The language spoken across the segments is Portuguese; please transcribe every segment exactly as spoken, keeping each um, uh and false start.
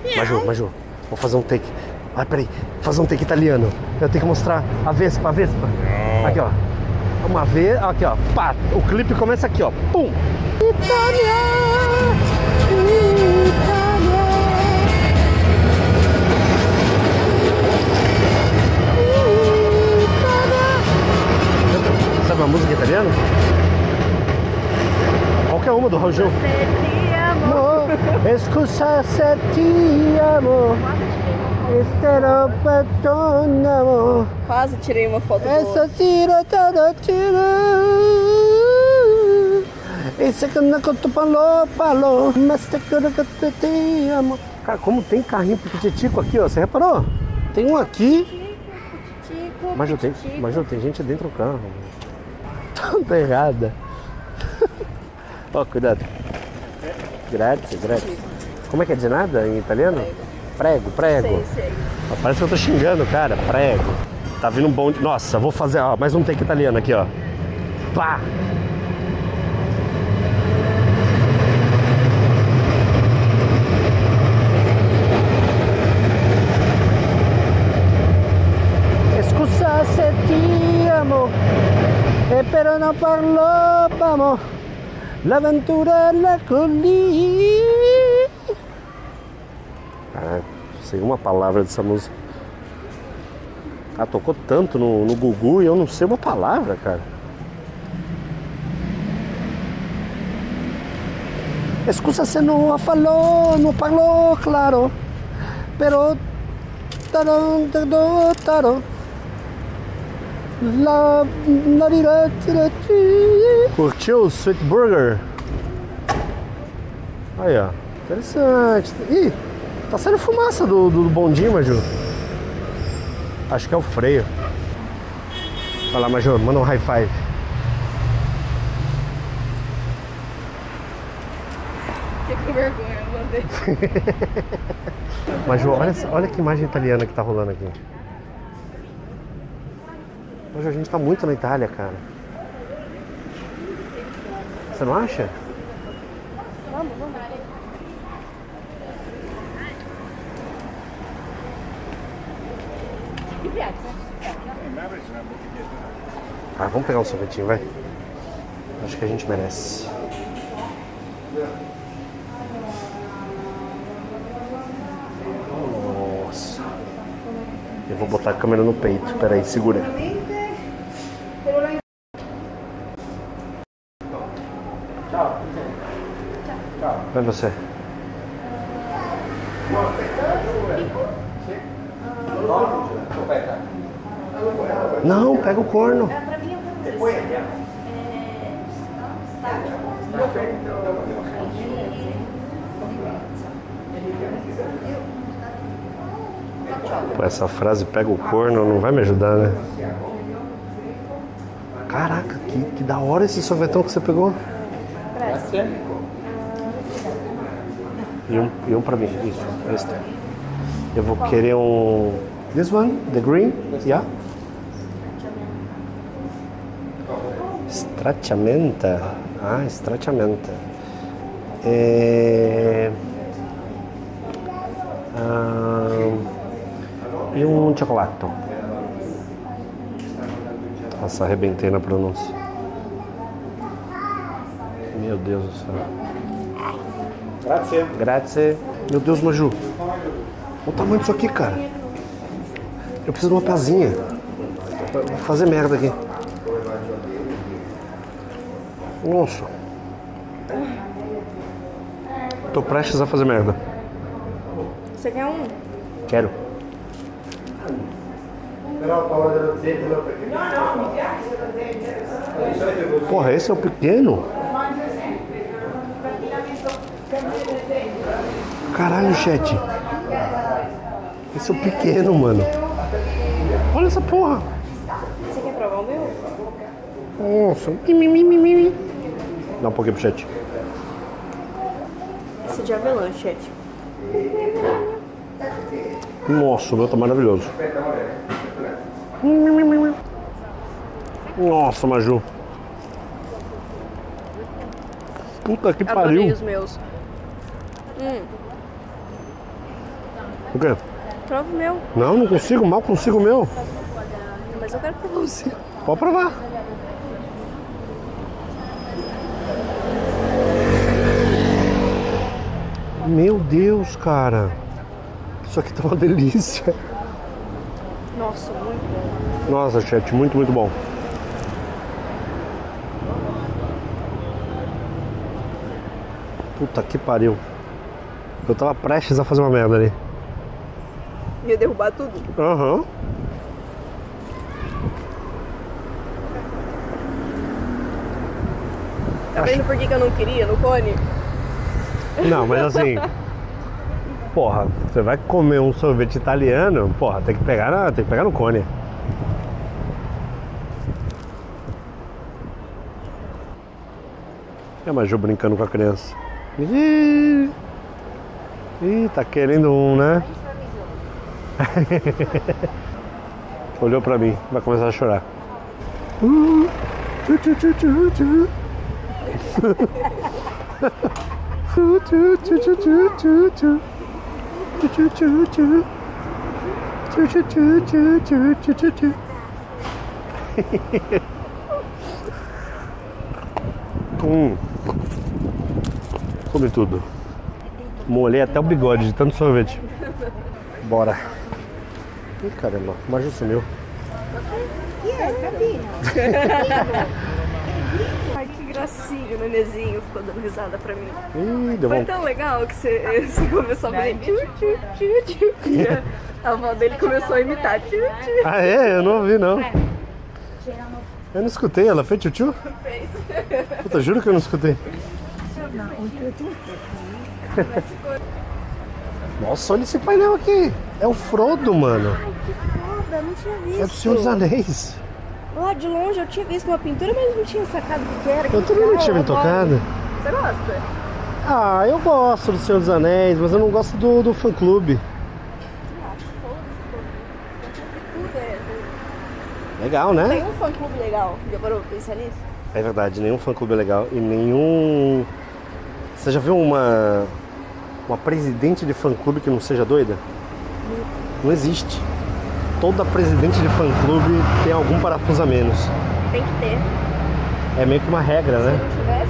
Maju, Maju, vou fazer um take. Ai, peraí, vou fazer um take italiano. Eu tenho que mostrar a Vespa, a Vespa. Aqui, ó. Uma vez, aqui, ó. Pá, o clipe começa aqui, ó. Pum! Itália! Itália! Itália! Sabe uma música italiana? Qualquer uma do Raul Gil. No, scusa se ti amo. Estero perdonamo. Quase tirei uma foto Essa tira toda tira. Esse que não conta palo palo. Mas te quero que te amo. Cara, como tem carrinho piquititico aqui, ó. Você reparou? Tem um aqui. Mas eu tenho, mas eu tenho gente dentro do carro. Tá errada. Ó, oh, cuidado. Grazie, grazie. Como é que é de nada em italiano? Prego, prego. Sei, sei. Ó, parece que eu tô xingando, cara. Prego. Tá vindo um bonde. Nossa, vou fazer, ó, mais um take italiano aqui, ó. Pá! Scusa se ti amo. E però non parlavamo. L'avventura la colli. Caralho, não sei uma palavra dessa música. Ah, tocou tanto no, no Gugu e eu não sei uma palavra, cara. Scusa se não falou, não falou, claro. Pero tarão, tarão, tarão. La, la, la, la, curtiu o Sweet Burger? Aí, ó. Interessante. Ih, tá saindo fumaça do, do, do bondinho, Maju. Acho que é o freio. Vai lá, Maju, manda um high five. Fiquei com vergonha, eu mandei. Maju, olha, olha que imagem italiana que tá rolando aqui. Hoje a gente tá muito na Itália, cara. Você não acha? Vamos, vamos. Ah, vamos pegar um sorvetinho, vai. Acho que a gente merece. Nossa. Eu vou botar a câmera no peito. Pera aí, segura. Vai você. Não, pega o corno. Pô, essa frase pega o corno não vai me ajudar, né? Caraca, que, que da hora esse sorvetão que você pegou. E um, e um pra mim, isso, esse. Eu vou querer um... This one, the green, yeah? Stracciamenta. Ah, stracciamenta. É... Ah, e um chocolate. Nossa, arrebentei na pronúncia. Meu Deus do céu. Grazie. Grazie. Meu Deus, Maju. Olha o tamanho disso aqui, cara. Eu preciso de uma pazinha. Vou fazer merda aqui. Nossa. Tô prestes a fazer merda. Você quer um? Quero. Porra, esse é o pequeno? Caralho, chat. Esse é o pequeno, mano. Olha essa porra. Você quer provar o meu? Nossa. Dá um pouquinho pro chat. Esse de avelã, chat. Nossa, o meu tá maravilhoso. Nossa, Maju. Puta que Adorei pariu. os meus. Hum. O quê? Prova o meu. Não, não consigo, mal consigo o meu. Mas eu quero provar o seu. Pode provar. Meu Deus, cara. Isso aqui tá uma delícia. Nossa, muito bom. Nossa, chat, muito, muito bom. Puta que pariu. Eu tava prestes a fazer uma merda ali. Ia derrubar tudo. Aham. Uhum. Tá vendo por que que eu não queria no cone? Não, mas assim... Porra, você vai comer um sorvete italiano, porra, tem que pegar, na, tem que pegar no cone. É a Maju brincando com a criança. Ih, Ih tá querendo um, né? Olhou pra mim, vai começar a chorar. Uh, tchu, tchu, tchu, tchu, tchu. Tchu, tchu, tchu, tchu, tchu, tchu, tchu. Tchu, tchu, tchu, tchu. Tchu, tchu, tchu, tchu, tchu, tchu, tchu, tchu. Hum. Come tudo. Molhei até o bigode de tanto sorvete. Bora. Ih, caramba, o Maju sumiu. Ai, que gracinha, o nenenzinho ficou dando risada pra mim. Ih, deu Foi vontade. tão legal que você, você começou a fazer tchu, tchu, tchu, tchu. E a- a avó dele começou a imitar tchu, tchu. Ah, é? Eu não ouvi, não. Eu não escutei, ela fez tchutchu? Fez. Puta, juro que eu não escutei. Nossa, olha esse painel aqui. É o Frodo, mano. Ai, que foda, não tinha visto. É do Senhor dos Anéis. Lá de longe eu tinha visto uma pintura, mas não tinha sacado o que era. Eu Que também não legal, tinha me adoro. tocado. Você gosta? Ah, eu gosto do Senhor dos Anéis, mas eu não gosto do, do fã-clube. Tudo é. Legal, né? Tem um fã-clube legal. Já parou pra pensar nisso? É verdade, nenhum fã-clube é legal e nenhum... Você já viu uma uma presidente de fã-clube que não seja doida? Não existe. Toda presidente de fã-clube tem algum parafuso a menos. Tem que ter. É meio que uma regra, né? Se não tivesse,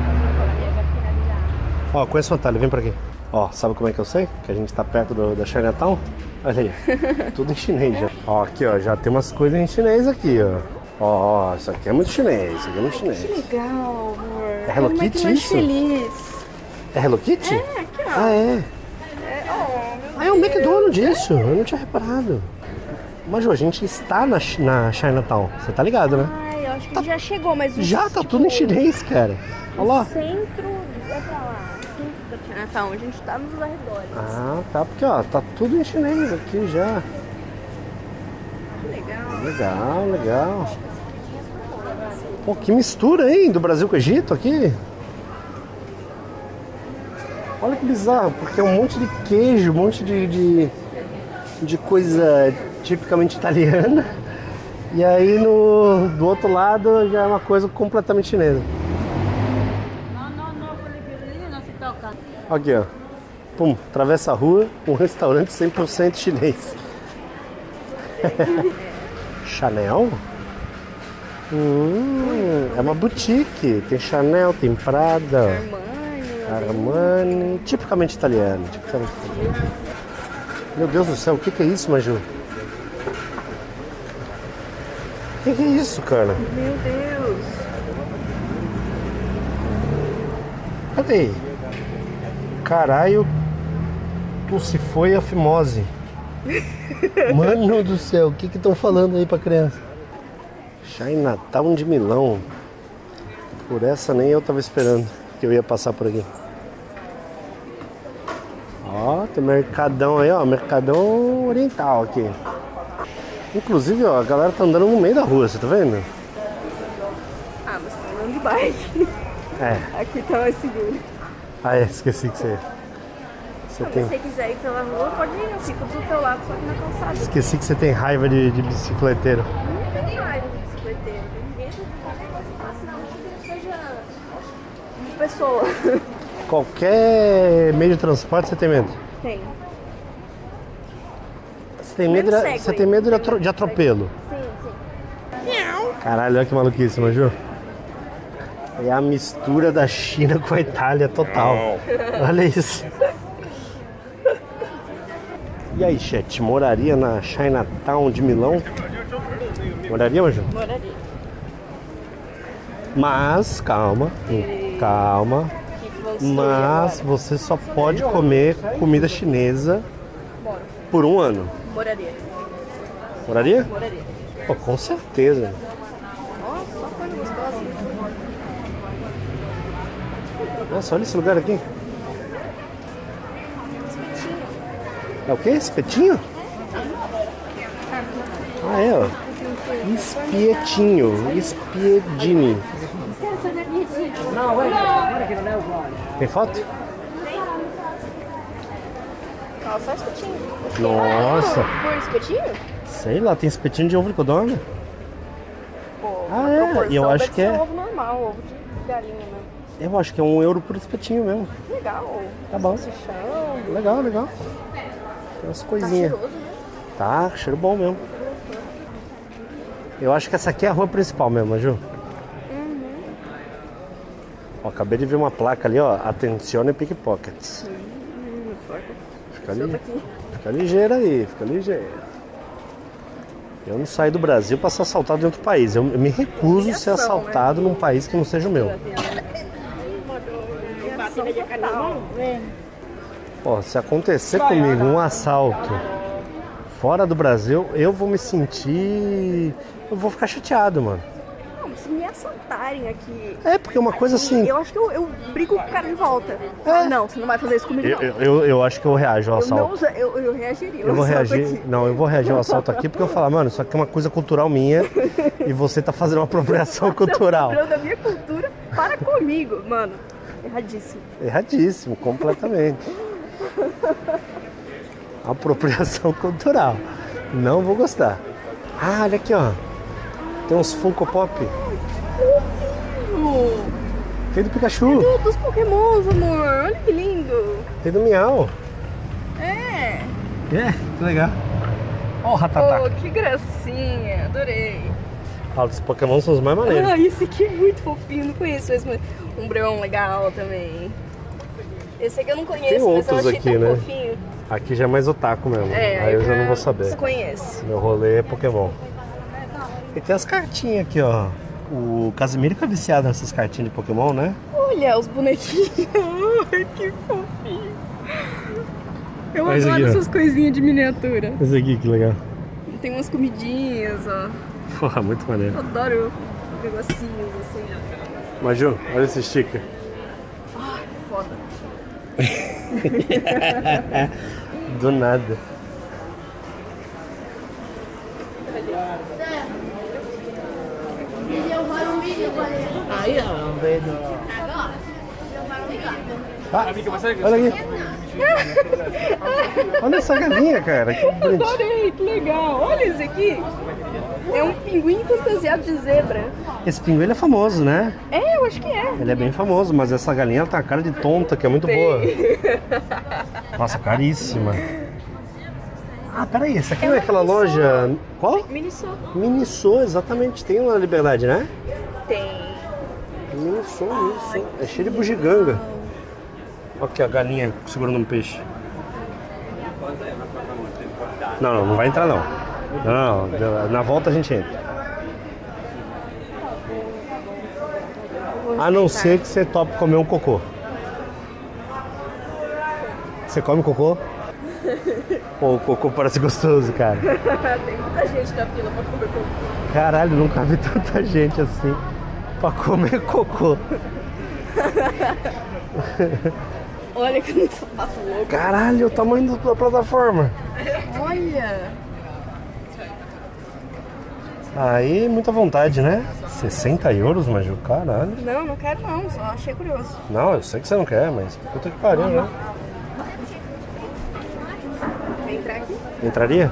Ó, conheço o Natália, vem pra aqui. Ó, sabe como é que eu sei? Que a gente tá perto do, da Chinatown? Olha aí, tudo em chinês já. Ó, aqui ó, já tem umas coisas em chinês aqui, ó. Ó, ó, isso aqui é muito chinês, isso aqui é muito chinês. que legal, amor. É Hello Como Kitty que mais isso? feliz. É Hello Kitty? É, aqui ó. Ah, é? É, oh, meu Ah, é o McDonald's isso, eu não tinha reparado. Mas, Ju, a gente está na, Chi- na Chinatown, você tá ligado, né? Ai, eu acho que já chegou, mas... o- Já, tá tipo, tudo em chinês, cara. Olha lá. O centro é pra lá. O centro da Chinatown. A gente tá nos arredores. Ah, tá, porque ó, tá tudo em chinês aqui já. Que legal. Legal, legal. Pô, que mistura, hein, do Brasil com o Egito aqui. Olha que bizarro, porque é um monte de queijo, um monte de, de, de coisa tipicamente italiana. E aí no, do outro lado já é uma coisa completamente chinesa. No, no, no, quelli non si tocca. Aqui, ó. Pum, atravessa a rua, um restaurante cem por cento chinês. Chanel? Hum, é uma boutique. Tem Chanel, tem Prada, Armani. Armani. Tipicamente italiano. Tipicamente italiano. Meu Deus do céu, o que, que é isso, Maju? O que, que é isso, cara? Meu Deus. Cadê aí? Caralho, tu se foi a fimose. Mano do céu, o que que estão falando aí pra criança? Chinatown de Milão. Por essa nem eu tava esperando que eu ia passar por aqui. Ó, tem mercadão aí, ó, mercadão oriental aqui. Inclusive, ó, a galera tá andando no meio da rua, você tá vendo? Ah, mas tá andando de bike. É. Aqui tá mais seguro. Ah, é, esqueci que você... Você Se tem... você quiser ir pela rua, pode ir. Eu fico do teu lado, só que na calçada. Esqueci que você tem raiva de, de bicicleteiro. Nunca tem raiva de bicicleteiro. Ninguém passa na rua que não seja uma pessoa. Qualquer meio de transporte você tem medo? Tem. Você tem medo, de, você tem medo de, atro, de atropelo? Sim, sim. Caralho, olha que maluquice, Maju. É a mistura da China com a Itália total. Olha isso. E aí, chat, moraria na Chinatown de Milão? Moraria, Maju? Moraria. Mas, calma, calma. Mas você só pode comer comida chinesa por um ano. Moraria. Moraria? Moraria. Pô, com certeza. Nossa, só coisa gostosa. Nossa, olha esse lugar aqui. É o quê? Espetinho? Ah, é, ó. Espietinho. Espiedini. Tem foto? Nossa, só espetinho. Nossa. Por espetinho? Sei lá, tem espetinho de ovo de codorna. Pô, Ah, a é? proporção E eu acho deve que ser é- ovo normal, ovo de galinha, né? Eu acho que é um euro por espetinho mesmo. Legal. Tá bom. Salsichão. Legal, legal. Tem umas Tá coisinhas. cheiroso, né? Tá, cheiro bom mesmo. Eu acho que essa aqui é a rua principal mesmo, Maju. Uhum. Ó, acabei de ver uma placa ali, ó. Atencione pickpockets. Hum, forte. Fica, Eu tô li... aqui. fica ligeiro aí, fica ligeiro. Eu não saio do Brasil para ser assaltado em outro país. Eu eu me recuso a ser Humilhação, assaltado num país que não seja o meu. Ó, se acontecer comigo um assalto fora do Brasil, eu vou me sentir... Eu vou ficar chateado, mano. Não, se me assaltarem aqui... É, porque uma coisa assim... Eu acho que eu, eu brigo com o cara de volta. É. Ah, não, você não vai fazer isso comigo, Eu, não. eu, eu, eu acho que eu reajo ao Eu, não, assalto. usa- eu, eu reagiria. Eu vou assalto reagir... aqui. Não, eu vou reagir ao assalto aqui porque eu falo, mano, isso aqui é uma coisa cultural minha e você tá fazendo uma apropriação cultural. Você tá da minha cultura para comigo, mano. Erradíssimo. Erradíssimo, completamente. Apropriação cultural. Não vou gostar. Ah, olha aqui, ó. Tem uns Funko Pop. Uh, Tem do Pikachu. do- dos pokémons, amor. Olha que lindo. Tem do Miau. É. É, que legal. Ó o Ratatá. Oh, que gracinha. Adorei. Ah, os Pokémon são os mais maneiros. Ah, esse aqui é muito fofinho. Não conheço esse, mas um breon legal também. Esse aqui eu não conheço, Tem mas eu outros achei aqui, tão né? fofinho. Aqui já é mais otaku mesmo. É, aí eu já não vou saber. Desconheço. Meu rolê é Pokémon. E tem as cartinhas aqui, ó. O Casimiro que é viciado nessas cartinhas de Pokémon, né? Olha os bonequinhos. Ai, que fofinho. Eu Olha esse adoro aqui, ó. essas coisinhas de miniatura. Esse aqui, que legal. Tem umas comidinhas, ó. Porra, muito maneiro. Eu adoro negocinhos assim. Maju, olha esse sticker. Foda. Do nada. Ah, olha aqui. Olha essa galinha, cara. Que bonitinho. Adorei, que legal. Olha esse aqui. É um pinguim fantasiado de zebra. Esse pinguim é famoso, né? É, eu acho que é. Ele é bem famoso, mas essa galinha ela tá com cara de tonta, que é muito boa. Nossa, caríssima. Ah, peraí, essa aqui não é aquela loja... Qual? Miniso. Miniso, exatamente. Tem uma Liberdade, né? Tem. Miniso, Miniso. É cheio de bugiganga. Olha aqui a galinha segurando um peixe. Não, não, não vai entrar não. Não, não, na volta a gente entra. A não ser que você tope comer um cocô. Você come cocô? Pô, o cocô parece gostoso, cara. Tem muita gente na fila pra comer cocô. Caralho, nunca vi tanta gente assim pra comer cocô. Olha que um sapato louco. Caralho, o tamanho da plataforma. Olha. Aí, muita vontade, né? sessenta euros, Maju, caralho. Não, não quero não, só achei curioso. Não, eu sei que você não quer, mas puta que pariu, né? Vem entrar aqui. Entraria?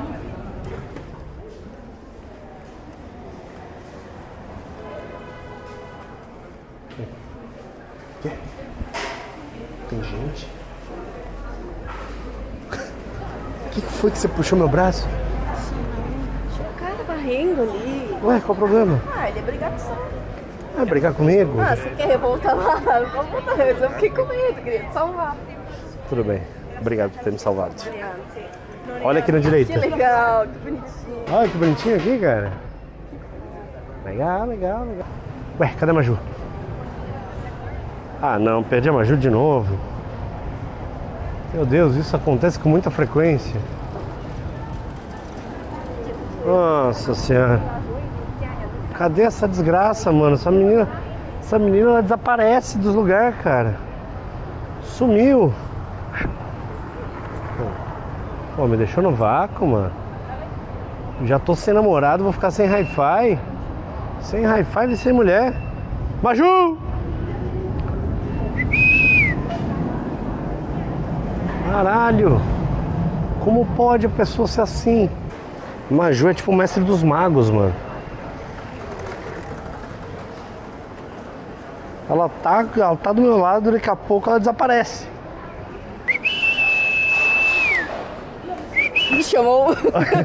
Quê? Tem gente? que foi que você puxou meu braço? Tinha um cara varrendo ali. Ué, qual o problema? Ah, ele ia brigar com você. Ah, brigar comigo? Ah, você quer revoltar lá? Vamos voltar. Eu fiquei com medo, queria te salvar. Tudo bem. Obrigado por ter me salvado. Obrigada. Olha aqui na direita. Que legal, que bonitinho. Olha que bonitinho aqui, cara. Legal, legal, legal. Ué, cadê a Maju? Ah, não, perdi a Maju de novo. Meu Deus, isso acontece com muita frequência. Nossa Senhora. Cadê essa desgraça, mano? Essa menina, essa menina ela desaparece dos lugares, cara. Sumiu. Pô, me deixou no vácuo, mano. Já tô sem namorado, vou ficar sem hi-fi. Sem hi-fi e sem mulher. Maju! Caralho! Como pode a pessoa ser assim? Maju é tipo o mestre dos magos, mano. Ela tá, ela tá do meu lado, daqui a pouco ela desaparece. Me chamou.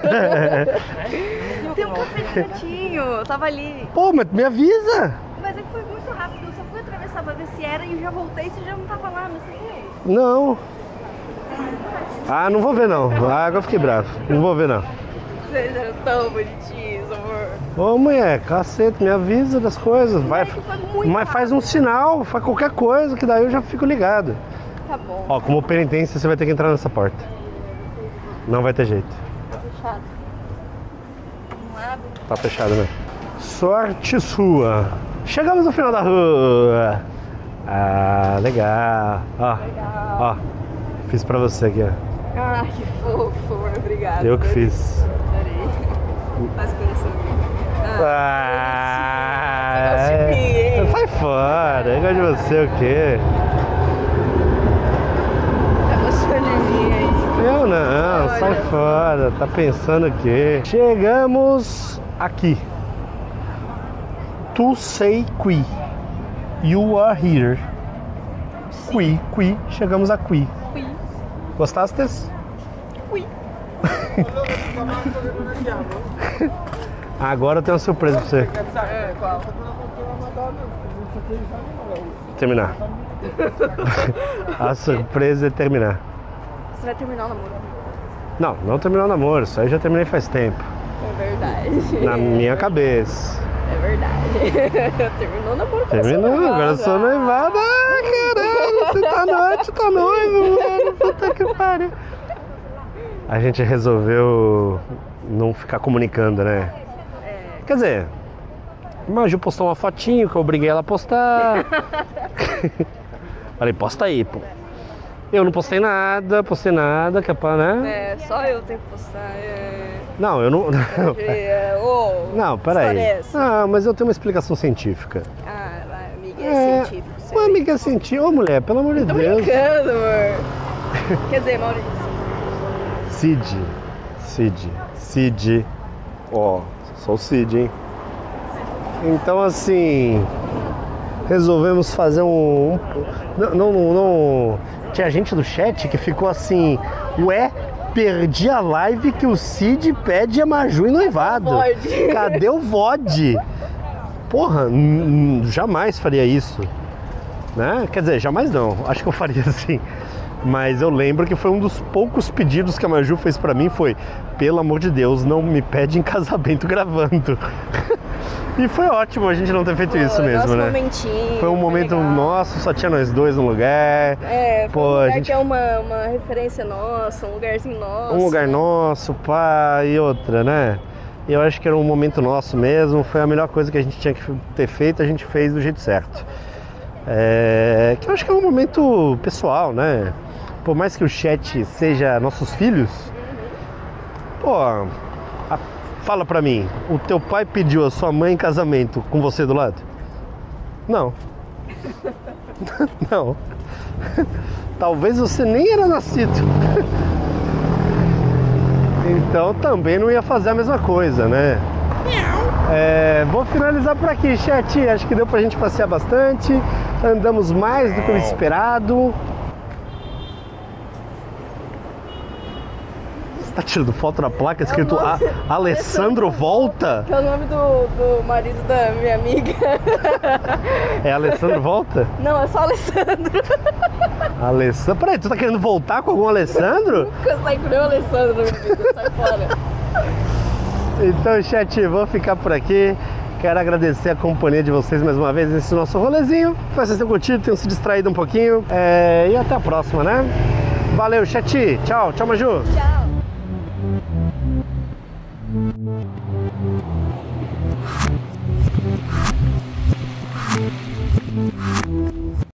Tem um café de gatinho, eu tava ali. Pô, mas me avisa! Mas é que foi muito rápido, eu só fui atravessar pra ver se era e eu já voltei, você já não tava lá, mas você viu? Não. Ah, não vou ver não. Ah, agora eu fiquei bravo. Não vou ver não. Vocês eram tão bonitinhos, amor. Ô mulher, cacete, me avisa das coisas. Vai, Mas foi muito mas faz um sinal, faz qualquer coisa, que daí eu já fico ligado. Tá bom. Ó, como penitência você vai ter que entrar nessa porta. Não vai ter jeito. Tá fechado. Não abre. Tá fechado, né? Sorte sua. Chegamos no final da rua. Ah, legal. Ó, Legal. ó. Fiz pra você aqui, ó. Ah, que fofo, amor. Obrigada. Eu que fiz. Adorei. Faz coraçãozinho. Ah, Você gosta de mim, hein? sai fora. Eu gosto de você o quê? Tá gostando de mim, hein? Eu não, Olha. sai fora. Tá pensando o quê? Chegamos aqui. To say qui. You are here. Qui, qui. Chegamos a qui. Fui. Gostastes? Fui. Agora eu tenho uma surpresa pra você. É, qual? Terminar. A surpresa é terminar. Você vai terminar o namoro? Não, não terminou o namoro. Isso aí já terminei faz tempo. É verdade. Na minha cabeça. É verdade. Terminou o namoro com Terminou, você, agora eu sou noivada. Ah, caralho, você tá noite, tá noivo, mano. Puta que pariu. A gente resolveu não ficar comunicando, né? É. Quer dizer, a Maju postou uma fotinho que eu obriguei ela a postar. Falei, posta aí, pô. Eu não postei nada, postei nada, que é pra, né? É, só eu tenho que postar. É... Não, eu não. Não, É, ô, não peraí. história é essa? Ah, mas eu tenho uma explicação científica. Ah, vai, amiga, é, científico. Você Uma amiga científica. Ô mulher, pelo amor de Tô Deus. brincando, amor. Quer dizer, Maurício. Cid. Cid. Cid. Ó, sou o Cid, hein? Então, assim. Resolvemos fazer um. um não, não, não. Tinha gente do chat que ficou assim. Ué, perdi a live que o Cid pede a Maju em noivado. O V O D. Cadê o V O D? Porra, n- n- jamais faria isso. Né? Quer dizer, jamais não. Acho que eu faria assim. Mas eu lembro que foi um dos poucos pedidos que a Maju fez pra mim, foi, pelo amor de Deus, não me pede em casamento gravando. E foi ótimo a gente não ter feito Pô, isso mesmo, nosso né? momentinho, Foi um momento legal. nosso, só tinha nós dois no lugar. É, foi Pô, um a lugar gente- que é uma, uma referência nossa, um lugarzinho nosso. Um lugar nosso, pá, e outra, né? E eu acho que era um momento nosso mesmo, foi a melhor coisa que a gente tinha que ter feito, a gente fez do jeito certo. É, que eu acho que é um momento pessoal, né? Por mais que o chat seja nossos filhos, pô, a- fala pra mim, o teu pai pediu a sua mãe em casamento com você do lado? Não. Não. Talvez você nem era nascido. Então também não ia fazer a mesma coisa, né? É, vou finalizar por aqui, chat. Acho que deu pra gente passear bastante. Andamos mais do que o esperado. Tá tirando foto na placa escrito é nome... A Alessandro Volta? Que é o nome do, do marido da minha amiga. É Alessandro Volta? Não, é só Alessandro. Alessandro? Peraí, tu tá querendo voltar com algum Alessandro? Nunca saí com nenhum Alessandro na minha vida, sai fora. Então, chat, vou ficar por aqui. Quero agradecer a companhia de vocês mais uma vez nesse nosso rolezinho. Espero que vocês tenham curtido, tenham se distraído um pouquinho. É... E até a próxima, né? Valeu, chat. Tchau, tchau, Maju. Tchau.